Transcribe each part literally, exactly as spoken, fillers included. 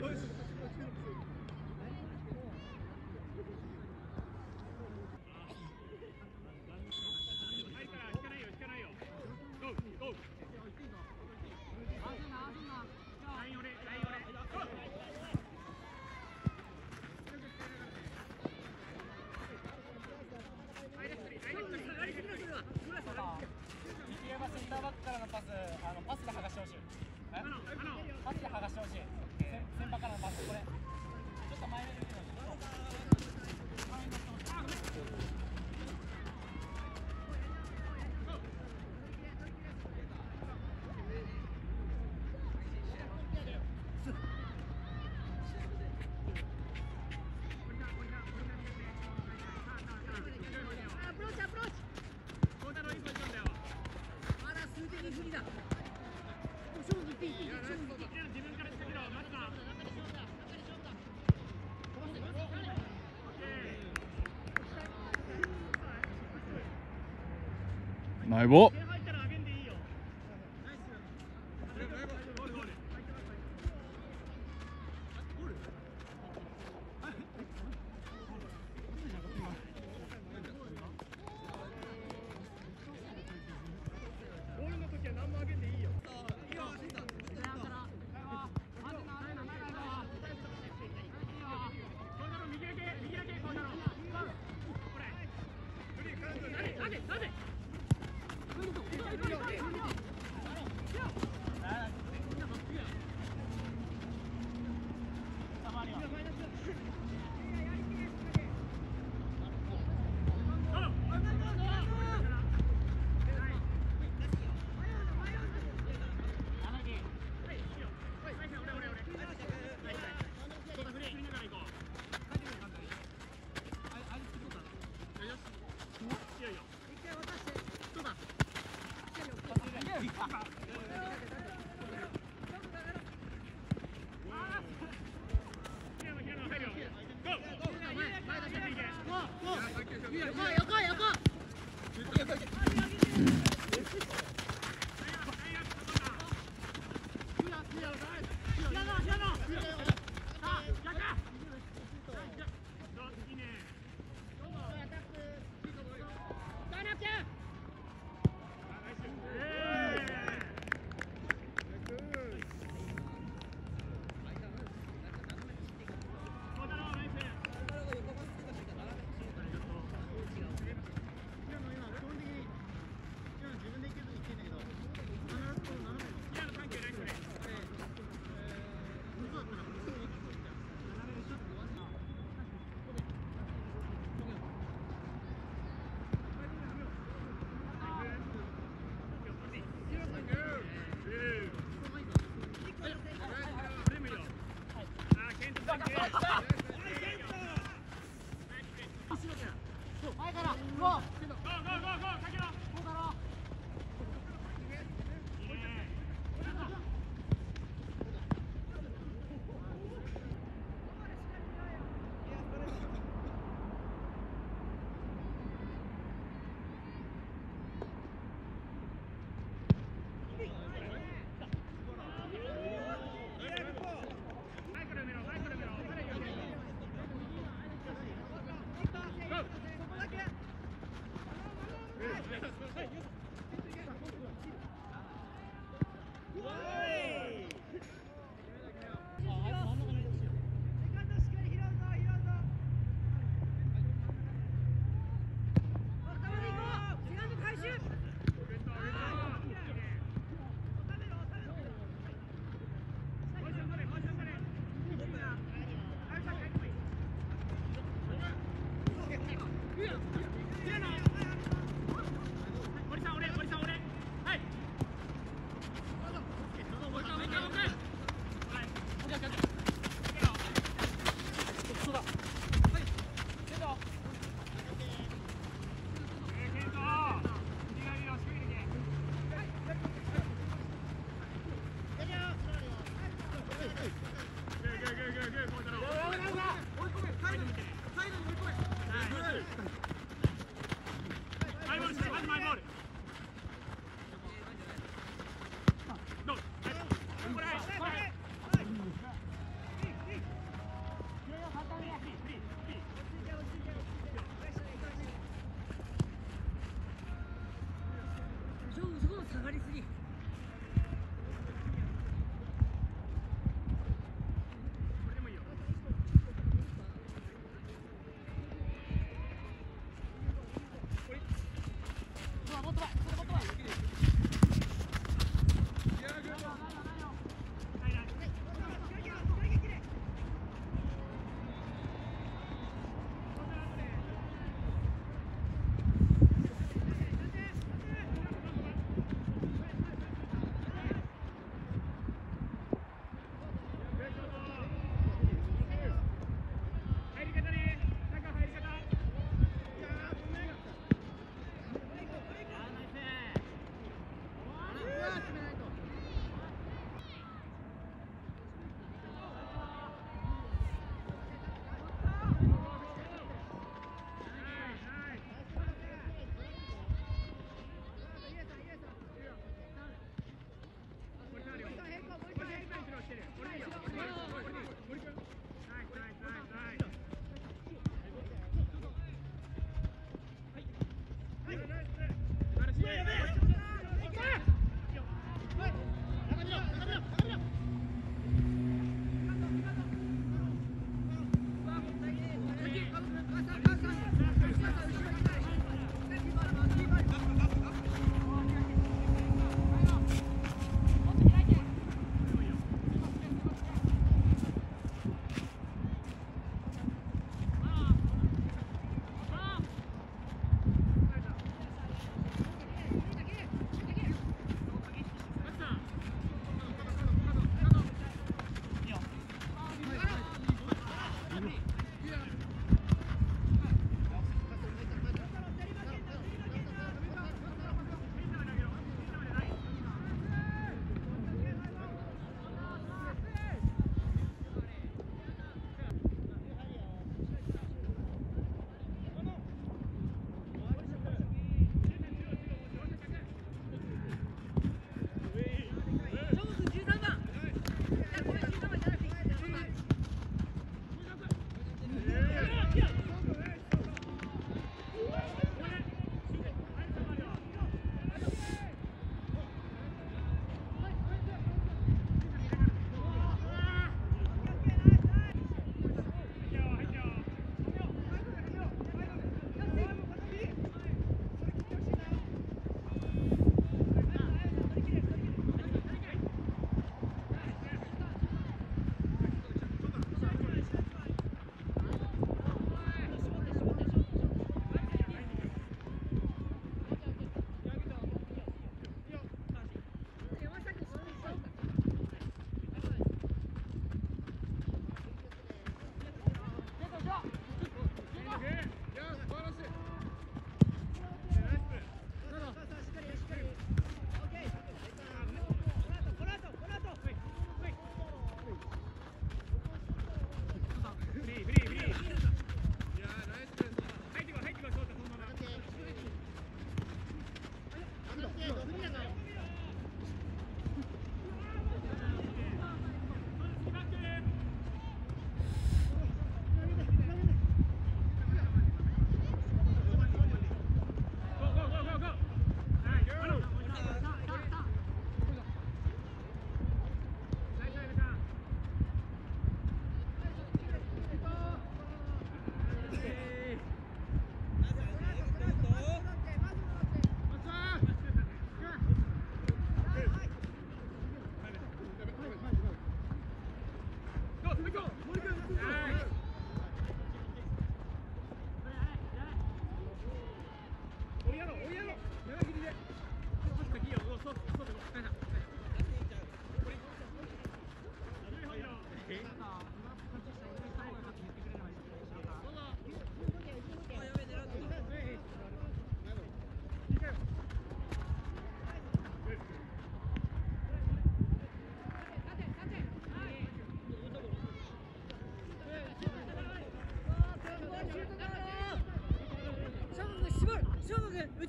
前棒。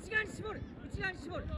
内側に絞る、内側に絞る。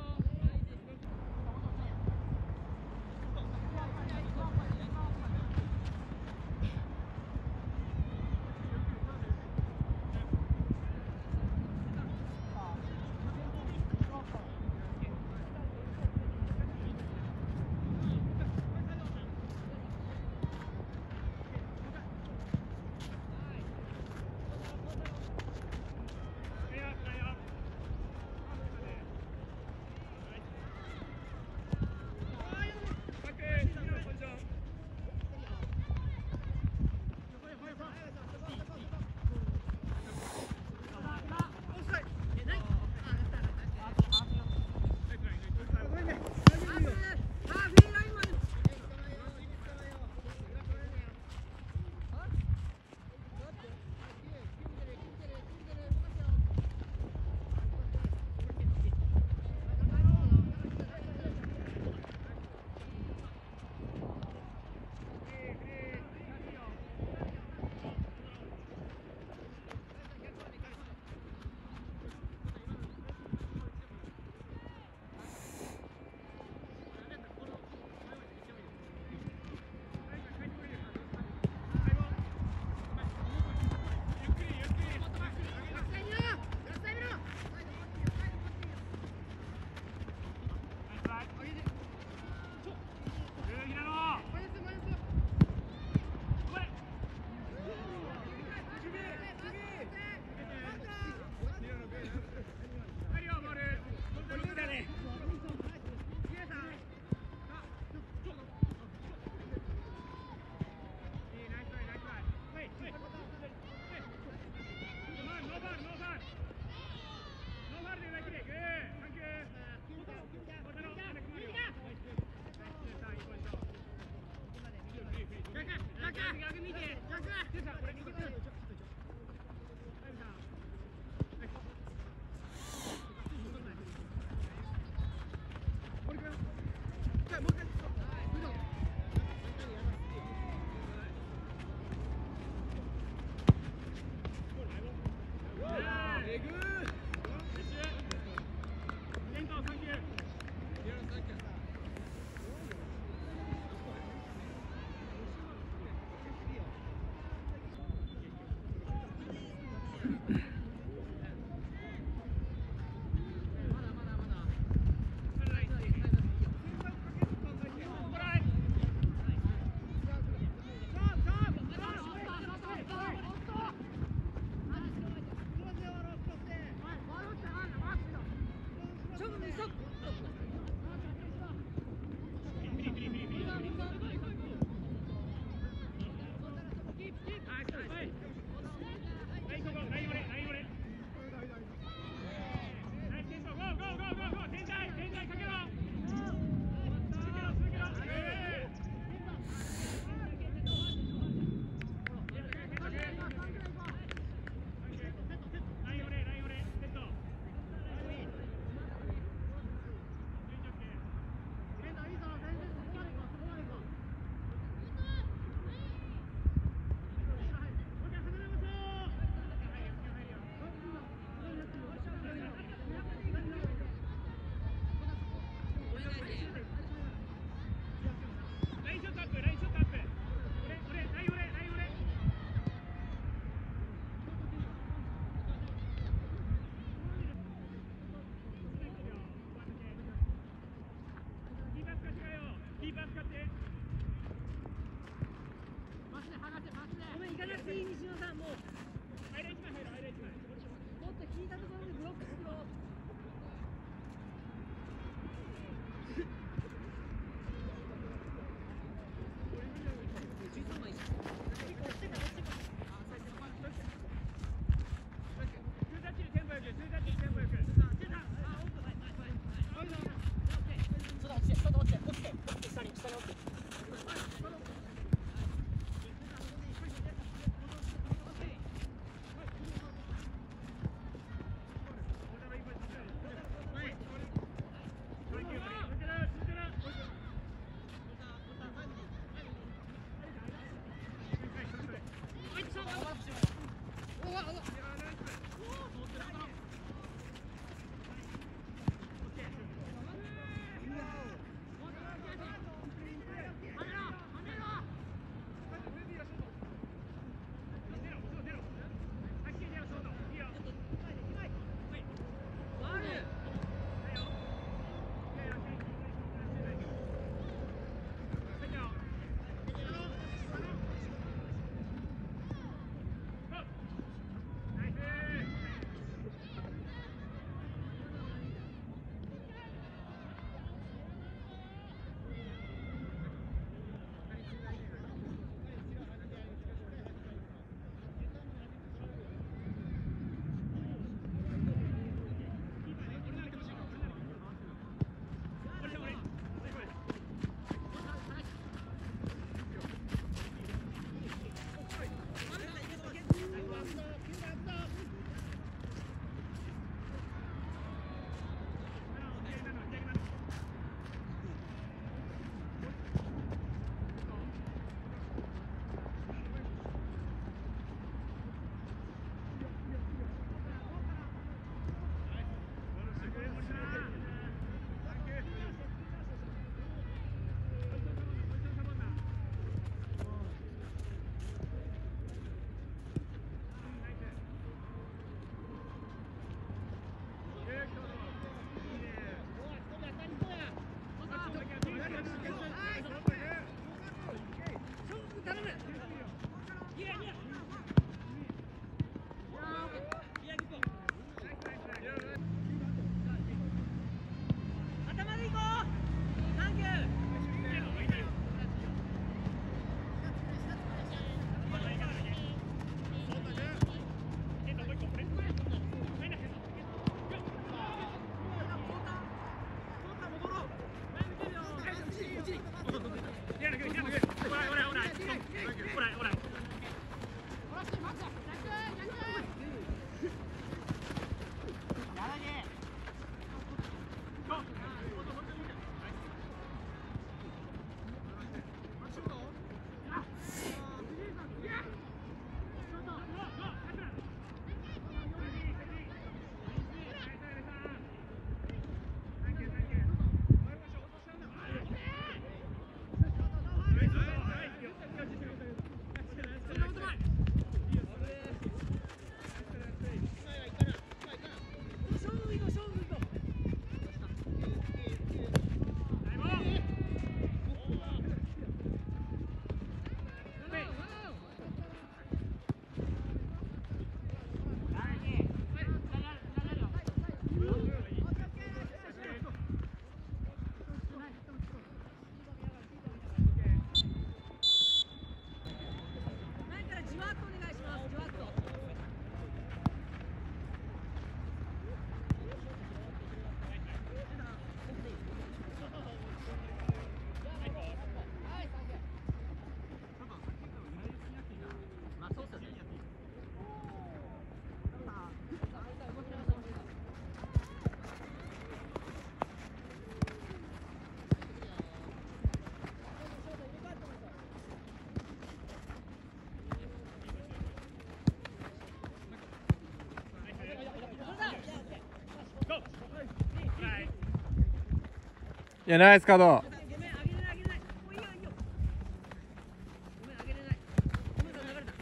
いやナイスカード。 ごめん、あげれない、あげれない。もういいよ、いいよ。ごめん、あげれない。ごめん、流れた。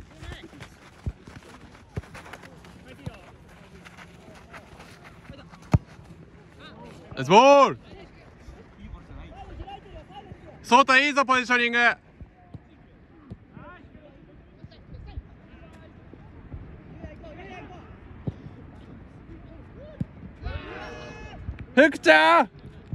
ナイスボール。ソータいいぞ、ポジショニング。福ちゃん。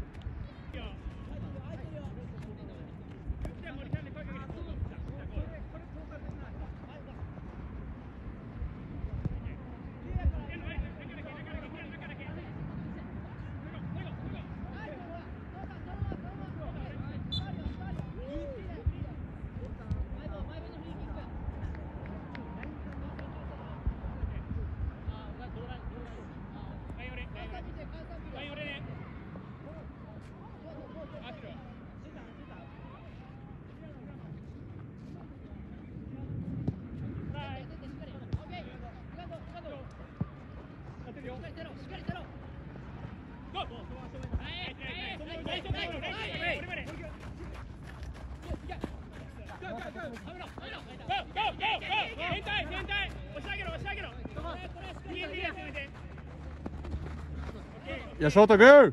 いやショートグー。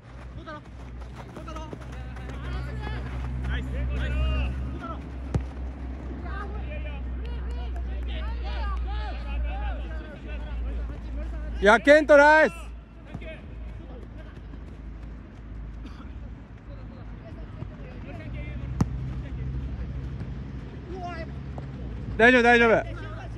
いやケントナイス。大丈夫大丈夫。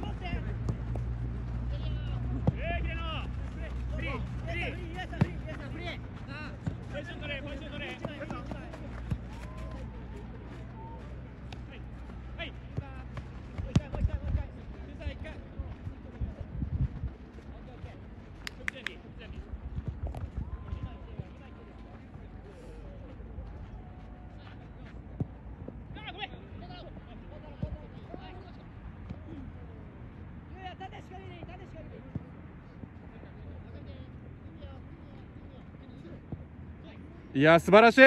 いや素晴らしい。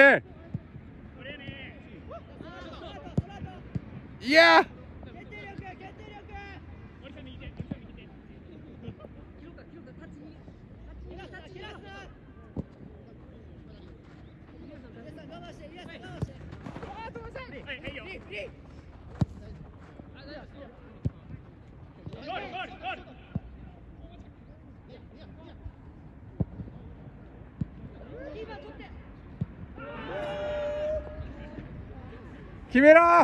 いや決めろー。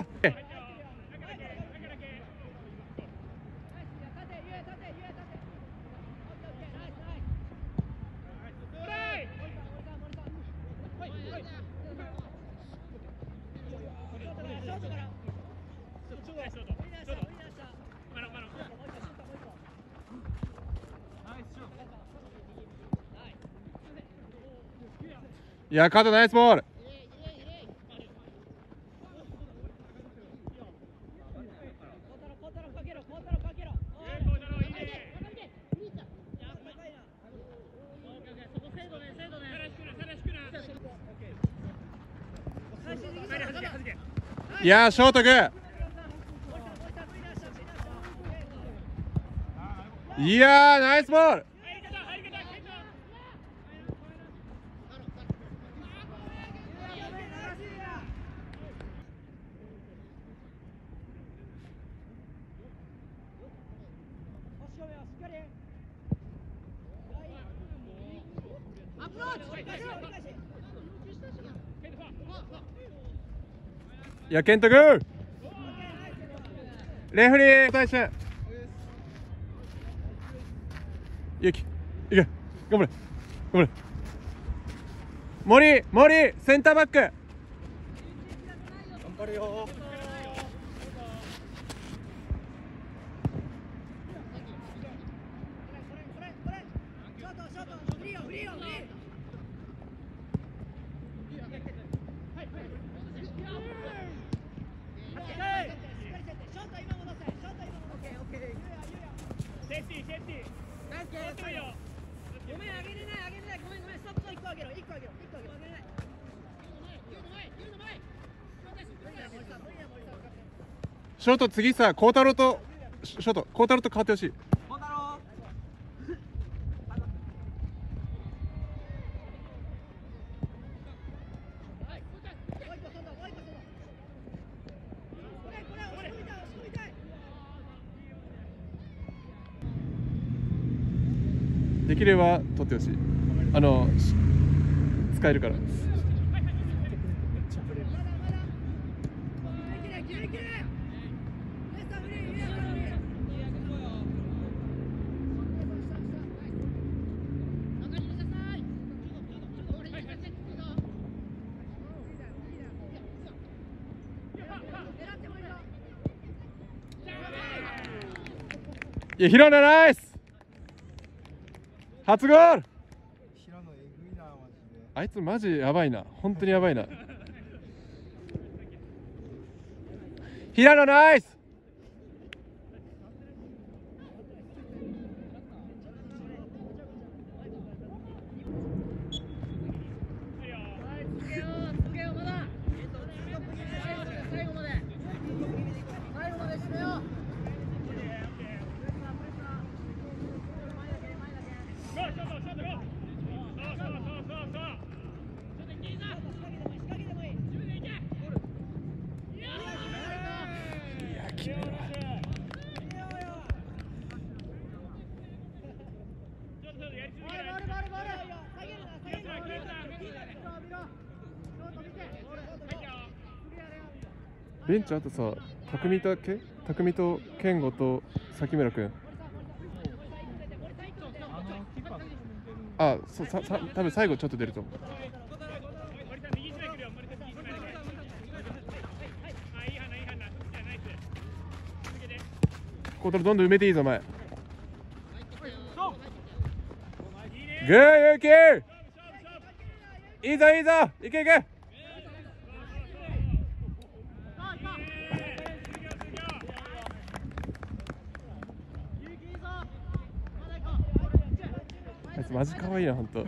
いやカードナイスボール。いやショートグー。いやナイスボール。いやケントグー。レフリー対戦。ゆきいけ頑張れ頑張れ。森森センターバック。頑張れよ。 ごめん、あげれない、あげれない、ごめん、ごめん、ストップ、いっこあげろ、いっこあげろ、いっこあげろ、あげれない。 ショート次さ、孝太郎とショート孝太郎と変わってほしい。できれば取ってほしい。あの使えるから。いや、平野ナイス。初ゴール。 平野えぐいな、マジで。 あいつマジやばいな、本当にやばいな。平野ナイス。ベンチあとさ、匠とけ匠と健吾と崎村君。あ、そうささ多分最後ちょっと出ると思う。コートルどんどん埋めていいぞお前。グーユキー。いいぞいいぞ、いけいけ。あいつマジ可愛いな、ほんと。よ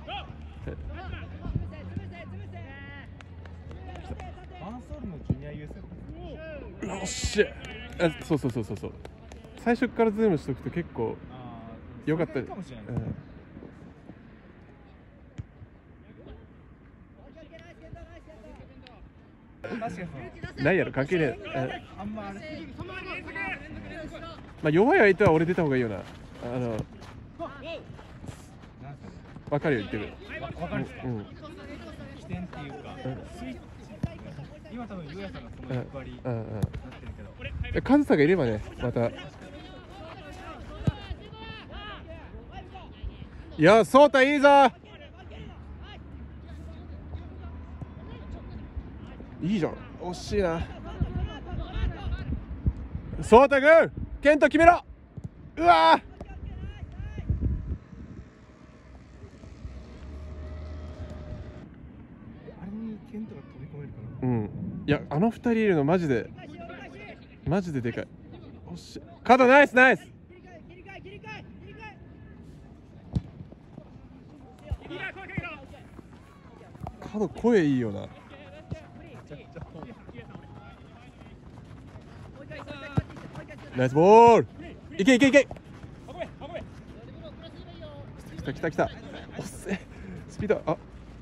っしゃ。あ、そうそうそうそうそう。最初からズームしとくと結構よかった。うん、ないやろ、関係ねえ。まあ弱い相手は俺出た方がいいよな。あの分かるよ、言ってる。 わかる。起点っていうか、スイッチ。今多分ゆうやさんがその役割になってるけど。 カズサがいればね、また。いや、ソータいいぞ。いいじゃん、惜しいな。ソータ君、ケント決めろ。うわー。うん、いや、あの二人いるのマジでマジででかい。おっしゃ、角ナイスナイス。角声いいよな。ナイスボール。いけいけいけ。来た来た来た。おっせ、スピード。あ、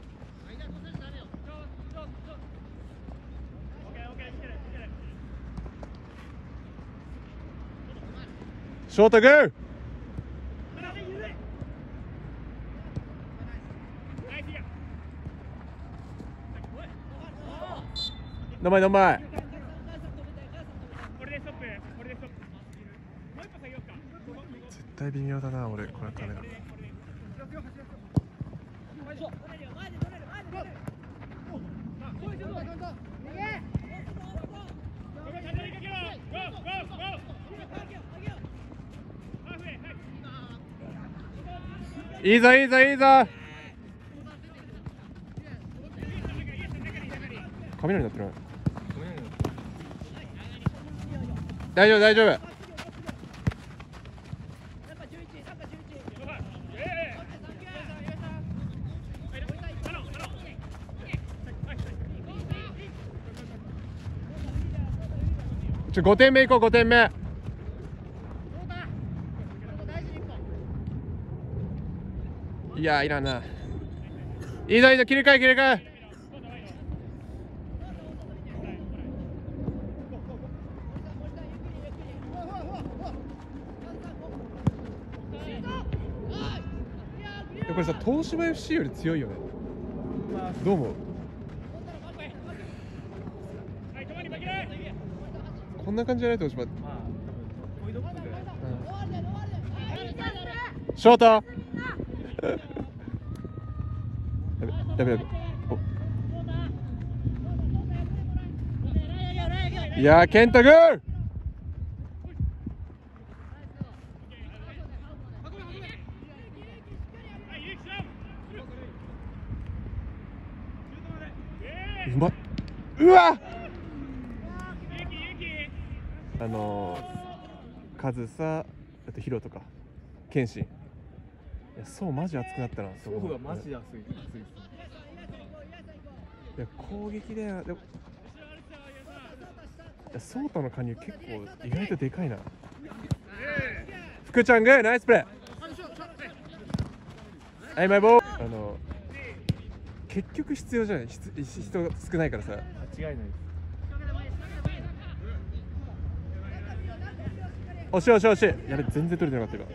ショートグー。名前名前。絶対微妙だな、俺これカメラ。いいぞいいぞいいぞ。雷になってない。大丈夫大丈夫。 ちょごてんめいこう、ごてんめ。いやいらんな。いいぞいいぞ、切り替え切り替え。これさ、東芝 エフシー より強いよね。どう思う？こんな感じじゃない東芝。ショート。やべやべやべ。いやー、ケンタグー。うまっ。うわ。あのー、カズサ、あとヒロとかケンシン。いや、そうマジ熱くなったな。 そうがマジ熱い。熱いですね。 いや、攻撃だよ。でもいや、ソータの加入結構意外とでかいな。福ちゃんがナイスプレー。はい、マイボー。あの結局必要じゃない。人少ないからさ。 間違いないです。 惜しい惜しい惜しい。やべ、全然取れてなかった今。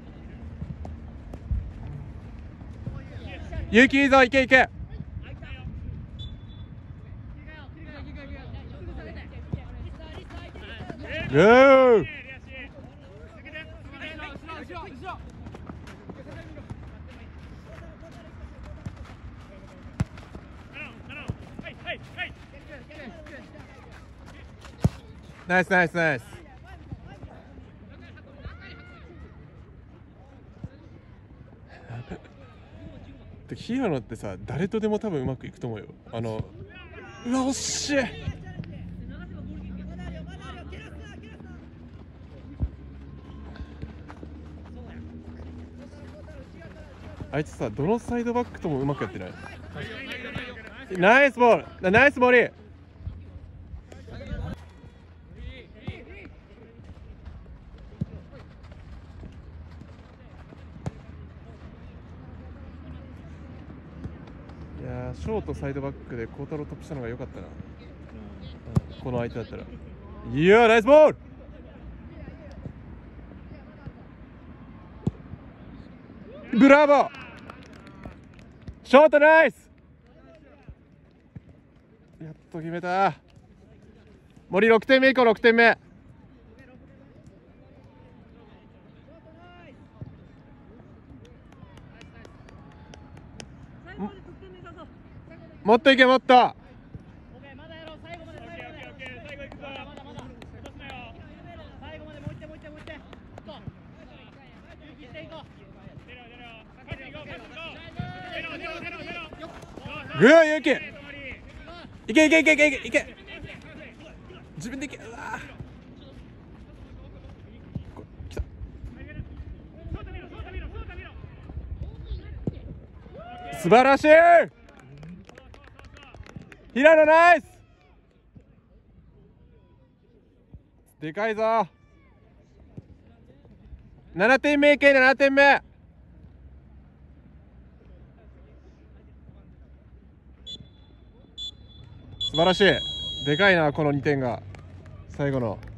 勇気いいぞ、いけいけ。グー。ナイスナイスナイス。平野ってさ、誰とでも多分うまくいくと思うよ。あの、うわ、惜しい。あいつさ、どのサイドバックともうまくやってない。ナイスボール、ナイスボール。いやー、ショートサイドバックで孝太郎トップしたのが良かったな、うん、この相手だったら。いやー、ナイスボール。ブラボー。ショートナイス。やっと決めた。森ろくてんめ以降、ろくてんめ。もっといけ、もっと。グー、勇気。いけいけいけいけいけいけ。自分でいけ。うわ来た。素晴らしい。平野ナイス。でかいぞ。ななてんめいけ、ななてんめ。素晴らしい。でかいな、このにてんが最後の。